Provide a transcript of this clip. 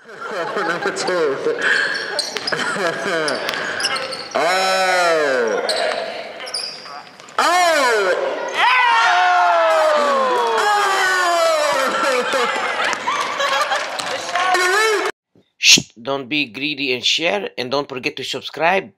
Number 2. Oh. Shh, don't be greedy and share, and don't forget to subscribe.